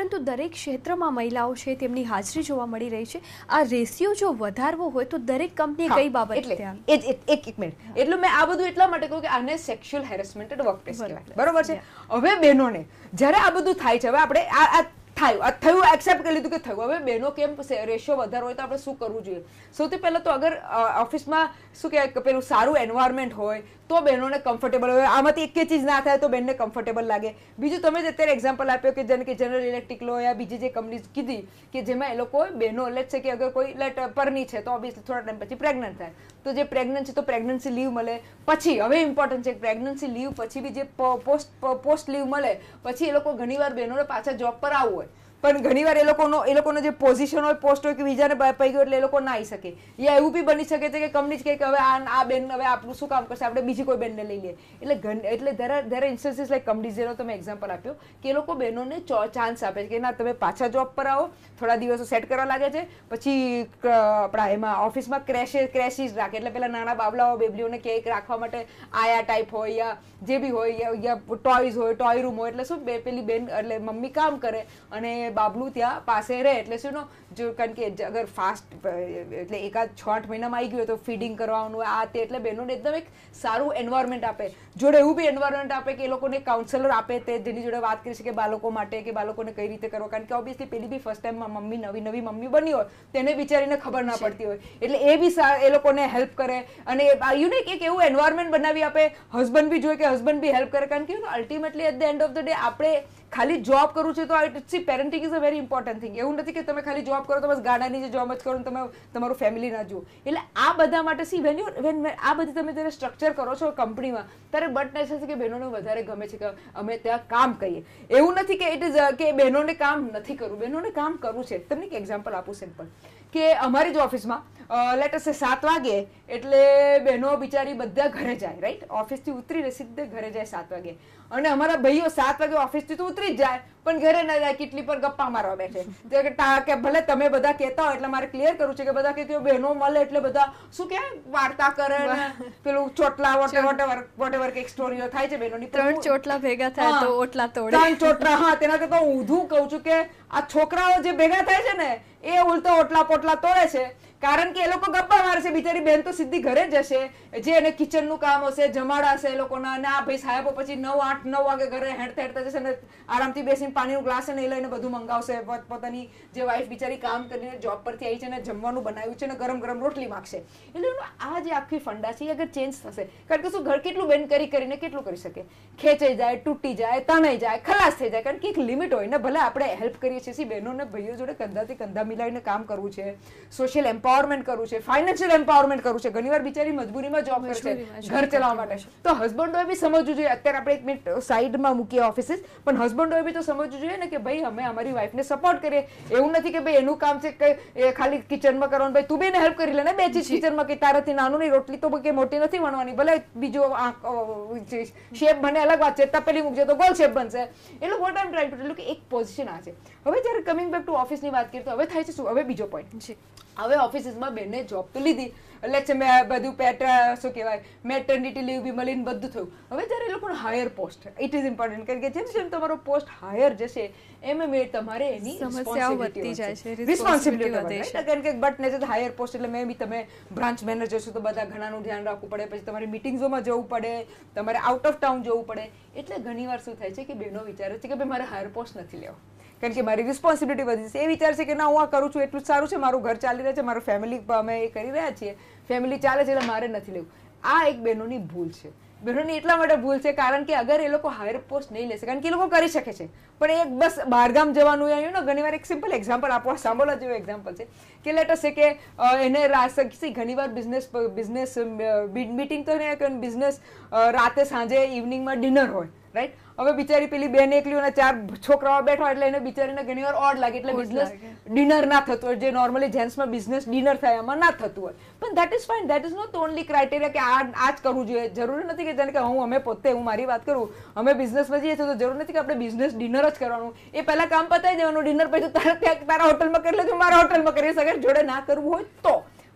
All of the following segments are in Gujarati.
પરંતુ દરેક ક્ષેત્રમાં મહિલાઓ છે તેમની હાજરી જોવા મળી રહી છે. આ રેશિયો જો વધારવો હોય તો દરેક કંપનીએ કઈ બાબત ધ્યાન? એક મિનિટ, એટલે મેં આ બધું એટલા માટે કહું કે આને સેક્સ્યુઅલ હેરેસમેન્ટ એટ વર્કપ્લેસ કહેવાય, બરોબર છે. હવે બહેનોને જ્યારે આ બધું થાય છે, હવે આપણે આ થયું એક્સેપ્ટ કરી લીધું કે થયું, હવે બહેનો કેમ રેશિયો વધારો હોય તો આપણે શું કરવું જોઈએ? સૌથી પહેલા તો અગર ઓફિસમાં શું કહેવાય પેલું સારું એન્વાયરમેન્ટ હોય તો બહેનોને કમ્ફર્ટેબલ હોય, આમાંથી એક ચીજ ના થાય તો બેનને કમ્ફર્ટેબલ લાગે. બીજું તમે જ અત્યારે એક્ઝામ્પલ આપ્યો કે જેને કે જનરલ ઇલેક્ટ્રિક લો યા બીજી જે કંપનીઝ કીધી કે જેમાં એ લોકો બહેનો લેટ છે કે અગર કોઈ પરની છે તો ઓબ્વિયસલી થોડા ટાઈમ પછી પ્રેગ્નન્ટ થાય, તો જે પ્રેગ્નન્ટ છે તો પ્રેગ્નન્સી લીવ મળે. પછી હવે ઇમ્પોર્ટન્ટ છે પ્રેગ્નન્સી લીવ પછી બી જે પોસ્ટ લીવ મળે પછી એ લોકો ઘણીવાર બહેનોને પાછા જોબ પર આવવું હોય, પણ ઘણીવાર એ લોકોનો જે પોઝિશન હોય, પોસ્ટ હોય કે બીજાને પઈ ગયો એટલે એ લોકો ના આવી શકે. યા એવું બી બની શકે છે કે કંપની જ કહે કે હવે આ બેન હવે આપણું શું કામ કરશે, આપણે બીજી કોઈ બેનને લઈ લઈએ. એટલે there are instances like company જેનો તમે એક્ઝામ્પલ આપ્યો કે એ લોકો બહેનોને ચાન્સ આપે છે કે ના તમે પાછા જોબ પર આવો, થોડા દિવસો સેટ કરવા લાગે છે, પછી આપણા એમાં ઓફિસમાં ક્રેશિસ રાખે, એટલે પેલા નાના બાબલાઓ બેબલીઓને કેક રાખવા માટે આયા ટાઈપ હોય યા જે બી હોય યા ટોયઝ હોય, ટોય રૂમ હોય, એટલે શું પેલી બેન એટલે મમ્મી કામ કરે અને બાબલું ત્યાં પાસે રહે. એટલે શું જો કારણ કે અગર ફાસ્ટ એટલે એકાદ 6-8 મહિનામાં આવી ગયું તો ફીડિંગ કરવાનું આ તે, એટલે બહેનોને એકદમ એક સારું એન્વાયરમેન્ટ આપે. જોડે એવું બી એન્વાયરમેન્ટ આપે કે એ લોકોને કાઉન્સેલર આપે તે જેની જોડે વાત કરી શકે બાળકો માટે કે બાળકોને કઈ રીતે કરવો, કારણ કે ઓબ્વિયસલી પેલી બી ફર્સ્ટ ટાઈમ મમ્મી નવી મમ્મી બની હોય તેને બિચારીને ખબર ના પડતી હોય, એટલે એ બી એ લોકોને હેલ્પ કરે અને યુનિક એક એવું એન્વાયરમેન્ટ બનાવી આપે. હસબન્ડ બી જોઈએ કે હસબન્ડ બી હેલ્પ કરે, કારણ કે ultimately at the end of the day આપણે ખાલી જોબ કરવું છે તો parenting is a very important thing. એવું નથી કે તમે ખાલી જોબ કરો તો બસ ગાડાની જે જોબ જ કરો તમે તમારું ફેમિલી ના જુઓ. એટલે આ બધા માટે આ બધી તમે જ્યારે સ્ટ્રક્ચર કરો છો કંપનીમાં ત્યારે બટ નેસેસરી કે બહેનોને વધારે ગમે છે કે અમે ત્યાં કામ કરીએ. એવું નથી કે ઇટ ઇઝ કે બહેનોને કામ નથી કરવું, બહેનોને કામ કરવું છે. તમને એક એક્ઝામ્પલ આપું સિમ્પલ કે અમારી જ ઓફિસમાં લેટ અસ સે 7 વાગે એટલે બહેનો બિચારી બધા ઘરે જાય, રાઈટ, ઓફિસથી ઉતરીને સીધે ઘરે જાય 7 વાગે, અને અમારા ભાઈઓ 7 વાગે ઓફિસથી તો ઉતરી જ જાય પણ ઘરે ના જાય, કેટલી પર ગપ્પા મારવા બેઠે. કે ભલે તમે બધા કહેતા હોય એટલે મારે ક્લિયર કરવું છે કે બધા કે બહેનો મળે એટલે બધા શું કે વાર્તા કરે ને પેલું ચોટલા વોટેવર કે સ્ટોરીઓ થાય છે બહેનોની. 3 ચોટલા ભેગા થાય તો ઓટલા તોડે. 3 ચોટલા, હા, તેના કરતા હું ઊંધું કહું છું કે આ છોકરાઓ જે ભેગા થાય છે ને એ ઉલટો ઓટલા પોટલા તોડે છે, કારણ કે એ લોકો ગપ્પા મારે છે. બિચારી બેન તો સીધી ઘરે જ જશે, જે એને કિચનનું કામ હશે, જમાડા હશે એ લોકોના, અને આ ભાઈ સાહેબો પછી 9 વાગે ઘરે હેડતા જશે ને આરામથી બેસીને પાણીનું ગ્લાસ ને લઈને બધું મંગાવશે. પોતાની જે વાઈફ બિચારી કામ કરીને જોબ પરથી આવી છે ને જમવાનું બનાવ્યું છે ને ગરમ ગરમ રોટલી માગશે. એટલે આ જે આખી ફંડા છે એ અગર ચેન્જ થશે, કારણ કે શું ઘર કેટલું બેન કરીને કેટલું કરી શકે, ખેંચાઈ જાય, તૂટી જાય, તણાઈ જાય, ખલાસ થઈ જાય, કારણ કે એક લિમિટ હોય ને. ભલે આપણે હેલ્પ કરીએ છીએ બહેનોને ભાઈઓ જોડે કંધાથી કંધા મિલાવીને કામ કરવું છે, સોશિયલ એમ્પાવરમેન્ટ કરવું છે, ફાઇનાન્શિયલ એમ્પાવરમેન્ટ કરવું છે. ઘણીવાર બિચારી મજબૂરીમાં જોબ કરે છે ઘર ચલાવવા માટે, તો હસબન્ડોએ બી સમજવું જોઈએ. અત્યારે આપણે એક મિનિટ સાઈડમાં મૂકીએ ઓફિસીસ, પણ હસબન્ડોએ બી તો સમજવું જોઈએ ને કે ભાઈ અમે અમારી વાઈફને સપોર્ટ કરીએ. એવું નથી કે ભાઈ એનું કામ છે કે ખાલી કિચનમાં કરવાનું, ભાઈ તું બી હેલ્પ કરી લે ને બે ચીજ કિચનમાં, કે તારાથી નાનું નહીં, રોટલી તો કે મોટી નથી વણવાની, ભલે બીજો શેપ બને અલગ વાત છે, તપેલી મૂકજે તો ગોલ શેપ બનશે. એટલે what I am trying to tell કે એક પોઝિશન આ છે. હવે જ્યારે કમિંગ બેક ટુ ઓફિસની વાત કરીએ તો હવે થાય છે શું, હવે બીજો પોઈન્ટ છે, હવે ઓફિસીસમાં બેનને જોબ તો લીધી એટલે મેં બધું શું કહેવાય મેટર્નિટી લીવ બી મળીને બધું થયું. હવે જ્યારે એ લોકોનો higher post, it is important, કારણ કે જેમ તમારો પોસ્ટ હાયર જશે એમ તમારે એની રિસ્પોન્સિબિલિટી વધે, કારણ કે બટ નેચર હાયર પોસ્ટ એટલે મે બી તમે બ્રાન્ચ મેનેજર છો તો બધા ઘણાનું ધ્યાન રાખવું પડે, પછી તમારે મિટિંગ્સોમાં જવું પડે, તમારે આઉટ ઓફ ટાઉન જવું પડે. એટલે ઘણીવાર શું થાય છે કે બહેનો વિચારે છે કે ભાઈ મારે હાયર પોસ્ટ નથી લેવો, કારણ કે મારી રિસ્પોન્સિબિલિટી વધી છે. એ વિચાર છે કે ના હું આ કરું છું એટલું જ સારું છે, મારું ઘર ચાલી રહ્યું છે, મારું ફેમિલી અમે એ કરી રહ્યા છીએ, ફેમિલી ચાલે છે એટલે મારે નથી લેવું. આ એક બહેનોની ભૂલ છે. બહેનોની એટલા માટે ભૂલ છે કારણ કે અગર એ લોકો હાયર પોસ્ટ નહીં લેશે, કારણ કે એ લોકો કરી શકે છે, પણ એક બસ બહારગામ જવાનું આવ્યું ને. ઘણીવાર એક સિમ્પલ એક્ઝામ્પલ આપો, સાંભળવા જેવું એક્ઝામ્પલ છે કે લેટ અસ સે કે એને ઘણીવાર બિઝનેસ મીટિંગ તો નહીં, બિઝનેસ રાતે સાંજે ઇવનિંગમાં ડિનર હોય, રાઈટ. હવે બિચારી પેલી બેન એકલી અને 4 છોકરાઓ બેઠા એટલે એને બિચારીને ઘણીવાર ઓડ લાગે, એટલે બિઝનેસ ડિનર ના થતું હોય, જે નોર્મલી જેન્ટ્સમાં બિઝનેસ ડિનર થાય એમાં ના થતું હોય. પણ that is fine, that is not the only criteria કે આ જ કરવું જોઈએ. જરૂરી નથી કે જેને કે હું મારી વાત કરું, અમે બિઝનેસમાં જઈએ છીએ તો જરૂર નથી કે આપણે બિઝનેસ ડિનર જ કરવાનું. એ પહેલા કામ પતાવી દેવાનું, ડિનર પછી તારા હોટલમાં કરી લેજો, મારા હોટલમાં કરી શકે, જોડે ના કરવું હોય તો.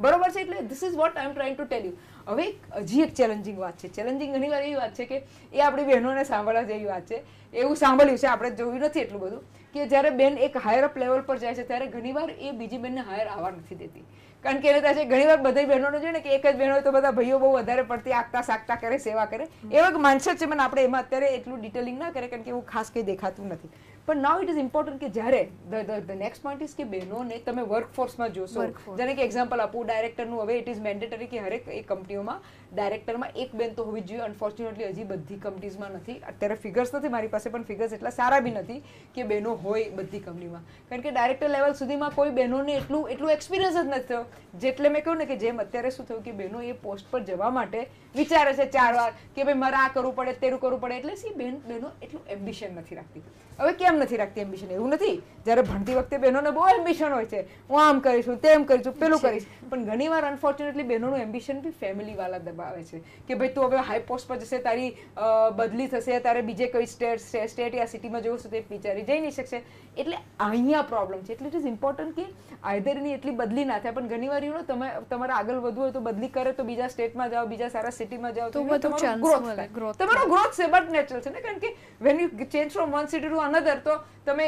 બરોબર છે. એટલે this is what I am trying to tell you. હવે હજી એક ચેલેન્જિંગ વાત છે. ચેલેન્જિંગ ઘણી વાર એવી વાત છે કે એ આપણી બહેનોને સાંભળવા જેવી વાત છે. એવું સાંભળ્યું છે, આપણે જોયું નથી એટલું બધું, કે જ્યારે બેન એક હાયર અપ લેવલ પર જાય છે ત્યારે ઘણીવાર એ બીજી બેનને હાયર આવવા નથી દેતી. કારણ કે એને થાય છે ઘણીવાર બધી બહેનોને જોઈએ ને કે એક જ બહેન હોય તો બધા ભાઈઓ બહુ વધારે પડતી આગતા સાગતા કરે, સેવા કરે, એવા માનસર છે. મને આપણે એમાં અત્યારે એટલું ડિટેલિંગ ના કરે કારણ કે એવું ખાસ કંઈ દેખાતું નથી. પણ નાઉ ઇટ ઇઝ ઇમ્પોર્ટન્ટ કે જ્યારે ધ નેક્સ્ટ પોઈન્ટ ઇઝ કે બહેનોને તમે વર્કફોર્સમાં જોશો. જેને કે એક્ઝામ્પલ આપું ડાયરેક્ટરનું, હવે ઇટ ઇઝ મેન્ડેટરી કે હરેક એ કંપનીઓમાં ડાયરેક્ટરમાં એક બેન તો હોવી જ જોઈએ. અનફોર્ચ્યુનેટલી હજી બધી કંપનીઝમાં નથી. અત્યારે ફિગર્સ નથી મારી પાસે, પણ ફિગર્સ એટલા સારા બી નથી કે બહેનો હોય બધી કંપનીમાં. કારણ કે ડાયરેક્ટર લેવલ સુધીમાં કોઈ બહેનોને એટલું એક્સપિરિયન્સ જ નથી થયો. જેટલે મેં કહ્યું ને કે જેમ અત્યારે શું થયું કે બહેનો એ પોસ્ટ પર જવા માટે વિચારે છે 4 વાર કે ભાઈ મારે આ કરવું પડે, તેરું કરવું પડે. એટલે સી બહેનો એટલું એમ્બિશન નથી રાખતી. હવે કેમ નથી રાખતી એમ્બિશન? એવું નથી, જ્યારે ભણતી વખતે બહેનોને બહુ એમ્બિશન હોય છે, હું આમ કરીશું, તેમ કરીશું, પેલું કરીશ. પણ ઘણીવાર અનફોર્ચ્યુનેટલી બહેનોનું એમ્બિશન બી ફેમિલી વાળા દબાવે છે કે ભાઈ તું હવે હાઈ પોસ્ટ પર જશે, તારી બદલી થશે, તારે બીજે કઈ સ્ટેટ યા સિટીમાં જવું છે તે વિચારી જઈ નહીં શકશે. એટલે અહીંયા પ્રોબ્લેમ છે. એટલે ઇટ ઇઝ ઇમ્પોર્ટન્ટ કે આઈધર એની એટલી બદલી ના થાય. પણ ઘણીવાર યુ નો તમારે આગળ વધવું હોય તો બદલી કરે તો બીજા સ્ટેટમાં જાઓ, બીજા સારા સિટીમાં જાઓ, તો તમારો ગ્રોથ છે. બટ નેચરલ છે ને, કારણ કે when you change from one city to another તો તમે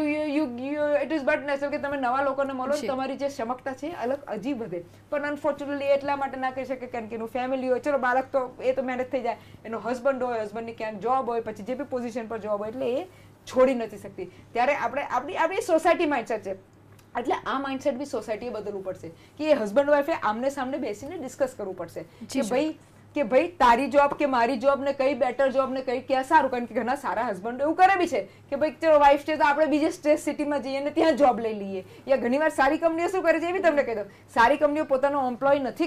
ઇટ ઇઝ બટ નેચરલ કે તમે નવા લોકોને મળો, તમારી જે ક્ષમતા છે અલગ અજીબ વધે. પણ અનફોર્ચ્યુનેટલી એટલા માટે ના કહી શકે કારણ કે એનું ફેમિલી હોય, ચલો બાળક તો એ તો મેનેજ થઈ જાય, એનો હસબન્ડ હોય, હસબન્ડની ક્યાંક જોબ હોય, પછી જે બી પોઝિશન પર જોબ હોય, એટલે એ છોડી નથી શકતી. ત્યારે આપણી સોસાયટી માઇન્ડસેટ છે. એટલે આ માઇન્ડસેટ બી સોસાયટીએ બદલવું પડશે કે એ હસબન્ડ વાઈફે આમને સામને બેસીને ડિસ્કસ કરવું પડશે કે ભાઈ તારી જોબ કે મારી જોબ ને કઈ બેટર જોબ ને કઈ ક્યાં સારું. કારણ કે ઘણા સારા હસબન્ડ એવું કરે બી છે કે ભાઈ ચલો વાઈફ છે તો આપણે બીજે સ્ટેટ સિટીમાં જઈએ ને ત્યાં જોબ લઈ લઈએ. યા ઘણીવાર સારી કંપનીઓ શું કરે છે એ બી તમને કહી દઉં, સારી કંપનીઓ પોતાનો એમ્પ્લોય નથી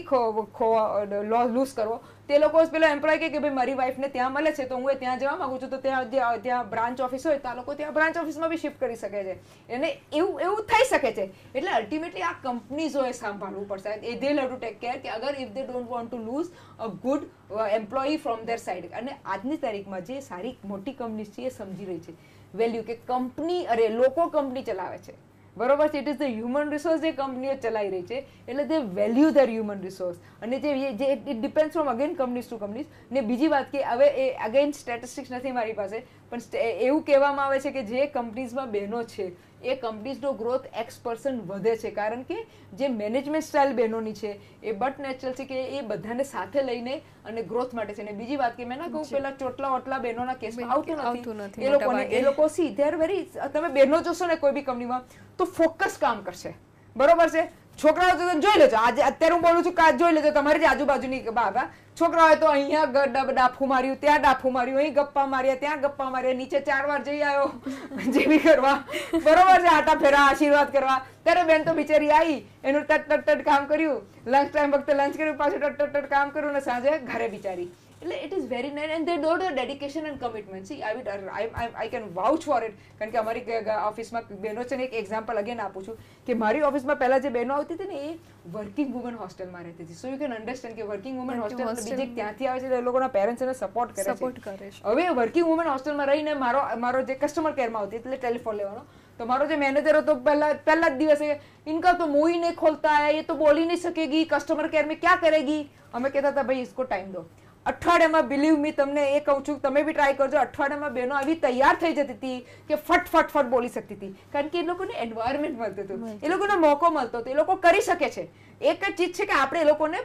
લૂઝ કરવો, તે લોકો પેલો એમ્પ્લોય કે ભાઈ મારી વાઈફને ત્યાં મળે છે તો હું ત્યાં જવા માંગુ છું, તો ત્યાં બ્રાન્ચ ઓફિસ હોય તો આ લોકો ત્યાં બ્રાન્ચ ઓફિસમાં બી શિફ્ટ કરી શકે છે. અને એવું થઈ શકે છે. એટલે અલ્ટિમેટલી આ કંપનીઝોએ સાંભળવું પડશે. They have to take care કે અગર if they don't want to lose a good employee from their side. અને આજની તારીખમાં જે સારી મોટી કંપનીઝ છે એ સમજી રહી છે વેલ્યુ કે કંપની લોકો કંપની ચલાવે છે, બરોબર છે. It is the human resource જે કંપનીઓ ચલાવી રહી છે, એટલે they value their human resource. અને જે it depends from again companies to companies. ને બીજી વાત કે હવે એ અગેન સ્ટેટિસ્ટિક્સ નથી મારી પાસે, પણ એવું કહેવામાં આવે છે કે જે કંપનીઝમાં બહેનો છે એ કંપનીઝનો ગ્રોથ X% વધે છે. કારણ કે જે મેનેજમેન્ટ સ્ટાઇલ બહેનોની છે એ બટ નેચરલ છે કે એ બધાને સાથે લઈને અને ગ્રોથ માટે છે. અને બીજી વાત કે મેં ના કહું પેલા ચોટલા ઓટલા કેસમાં આવતું નથી. એ લોકો સી દે આર વેરી, તમે બહેનો જોશો ને કોઈ બી કંપનીમાં તો ફોકસ કામ કરશે, બરોબર છે. છોકરાઓ તો જોઈ લેજો, આજે અત્યારે હું બોલું છું કાચ જોઈ લેજો તમારી જે આજુબાજુની બાબા છોકરાઓએ તો અહીંયા ડાફું માર્યું, ત્યાં ડાફું માર્યું, અહીં ગપ્પા માર્યા, ત્યાં ગપ્પા માર્યા, નીચે 4 વાર જઈ આવ્યો જેવી કરવા, બરોબર છે, આટા ફેરા આશીર્વાદ કરવા. ત્યારે બેન તો બિચારી આવી, એનું ટટ કામ કર્યું, લંચ ટાઈમ વખતે લંચ કર્યું, પાછું ટટ કામ કર્યું ને સાંજે ઘરે બિચારી. એટલે it is very nice and they do the dedication and commitment. See I can vouch for it. કારણ કે અમારી ઓફિસમાં બહેનો છે ને, એક એક્ઝામ્પલ અગેન આપું છું કે મારી ઓફિસમાં પહેલા જે બહેનો આવતી હતી ને એ વર્કિંગ વુમન હોસ્ટેલમાં રહેતી હતી. સો યુ કેન અન્ડરસ્ટેન્ડ કે વર્કિંગ વુમન હોસ્ટેલ બીજે ત્યાંથી આવે છે એ લોકોના પેરેન્ટ્સ એને સપોર્ટ કરે છે. હવે વર્કિંગ વુમન હોસ્ટેલમાં રહીને મારો જે કસ્ટમર કેરમાં આવતી એટલે ટેલિફોન લેવાનો, તો મારો જે મેનેજર હતો પહેલા જ દિવસે इनका तो मुंह ही नहीं खोलता है, ये तो बोल ही नहीं सकेगी, कस्टमर केयर में क्या करेगी. અમે કહેતા હતા ભાઈ इसको टाइम दो. અઠવાડિયામાં બિલીવ મી તમને એ કહું છું, તમે બી ટ્રાય કરજો. અઠવાડિયામાં બહેનો આવી તૈયાર થઈ જતી હતી કે ફટ બોલી શકતી હતી. કારણ કે એ લોકોને એન્વાયરમેન્ટ મળતું હતું, એ લોકોને મોકો મળતો હતો, એ લોકો કરી શકે છે. એક જ ચીજ છે કે આપણે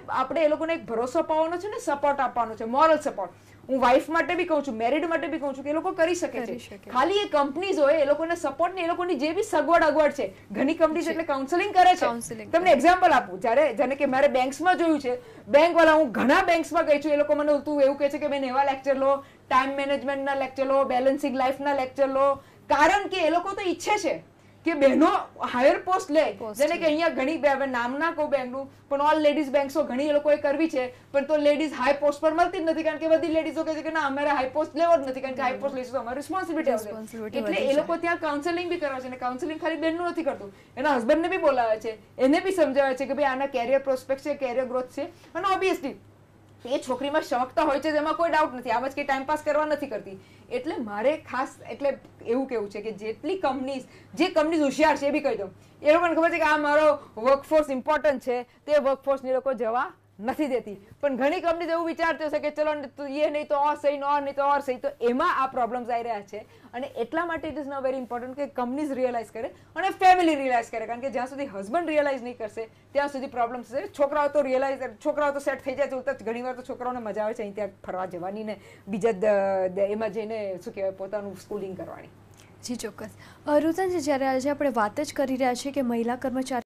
એ લોકોને એક ભરોસો અપાવવાનો છે ને સપોર્ટ આપવાનો છે, મોરલ સપોર્ટ. હું વાઇફ માટે બી કહું છું, મેરિડ માટે બી કહું છું કે એ લોકો કરી શકે છે. ખાલી એ કંપનીઝ હોય એ લોકોને સપોર્ટ ને એ લોકોની જે બી સગવડ છે. ઘણી કંપનીઝ એટલે કાઉન્સેલિંગ કરે છે. તમને એક્ઝામ્પલ આપું, જાણે કે મારે બેંક્સમાં જોયું છે, બેંક વાળા, હું ઘણા બેંક્સમાં ગઈ છું, એ લોકો મને એવું કહે છે કે બેન એવા લેક્ચર લો, ટાઈમ મેનેજમેન્ટના લેક્ચર લો, બેલેન્સિંગ લાઈફના લેક્ચર લો. કારણ કે એ લોકો તો ઈચ્છે છે કે બહેનો હાયર પોસ્ટ લે. જેને કે અહીંયા ઘણી નામ ના કહું બેંકનું, પણ ઓલ લેડીઝ બેંક્સો ઘણી એ લોકોએ કરવી છે, પણ તો લેડીઝ હાઈ પોસ્ટ પર મળતી જ નથી. કારણ કે બધી લેડીઝો કહે છે કે ના અમારે હાઈ પોસ્ટ લેવો જ નથી, કારણ કે હાઈ પોસ્ટ લઈશું તો અમારી રિસ્પોન્સિબિલિટી આવશે. એટલે એ લોકો ત્યાં કાઉન્સેલિંગ બી કરે છે. અને કાઉન્સેલિંગ ખાલી બેનનું નથી કરતું, એના હસબન્ડને બી બોલાવે છે, એને બી સમજાવે છે કે ભાઈ આના કેરિયર પ્રોસ્પેક્ટ છે, કેરિયર ગ્રોથ છે. અને ઓબ્વિયસલી એ છોકરીમાં ક્ષમતા હોય છે, એમાં કોઈ ડાઉટ નથી, આમ જ કંઈ ટાઈમ પાસ કરવા નથી કરતી. એટલે મારે ખાસ એટલે એવું કેવું છે કે જેટલી કંપનીઝ હોશિયાર છે એ બી કહી દઉં, એ લોકોને ખબર છે કે આ મારો વર્કફોર્સ ઇમ્પોર્ટન્ટ છે, તે વર્કફોર્સને લોકો જવા નથી દેતી. પણ ઘણી કંપની એવું વિચારતી હશે કે ચલો એ નહીં તો ઓર સહી, ઓર નહીં તો ઓર સહી, તો એમાં આ પ્રોબ્લેમ્સ આવી રહ્યા છે. અને એટલા માટે it is not very important કે કંપનીઝ રિયલાઇઝ કરે અને ફેમિલી રિયલાઇઝ કરે, કારણ કે જ્યાં સુધી હસબન્ડ રિયલાઇઝ નહીં કરશે ત્યાં સુધી પ્રોબ્લેમ્સ થશે. છોકરાઓ તો સેટ થઈ જાય તો ઘણી વાર તો છોકરાઓને મજા આવે છે અહીં ત્યાં ફરવા જવાની ને બીજા એમાં જઈને શું કહેવાય પોતાનું સ્કૂલિંગ કરવાની. જી ચોક્કસ. રુઝાનજી, જ્યારે આજે આપણે વાત જ કરી રહ્યા છીએ કે મહિલા કર્મચારી